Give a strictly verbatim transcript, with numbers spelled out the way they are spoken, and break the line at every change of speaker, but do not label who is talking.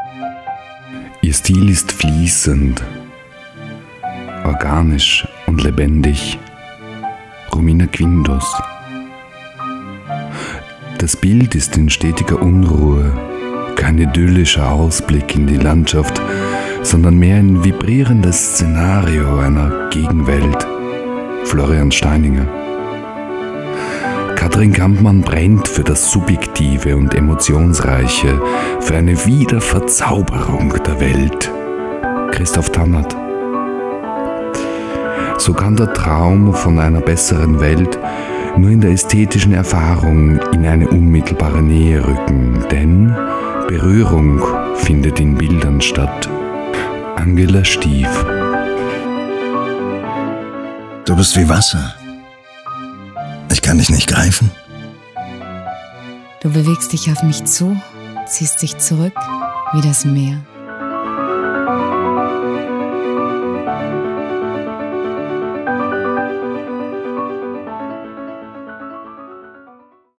Ihr Stil ist fließend, organisch und lebendig. Romina Quindos. Das Bild ist in stetiger Unruhe, kein idyllischer Ausblick in die Landschaft, sondern mehr ein vibrierendes Szenario einer Gegenwelt. Florian Steininger. Katrin Kampmann brennt für das Subjektive und Emotionsreiche, für eine Wiederverzauberung der Welt. Christoph Tannert. So kann der Traum von einer besseren Welt nur in der ästhetischen Erfahrung in eine unmittelbare Nähe rücken, denn Berührung findet in Bildern statt. Angela Stief.
Du bist wie Wasser. Ich kann dich nicht greifen.
Du bewegst dich auf mich zu, ziehst dich zurück wie das Meer.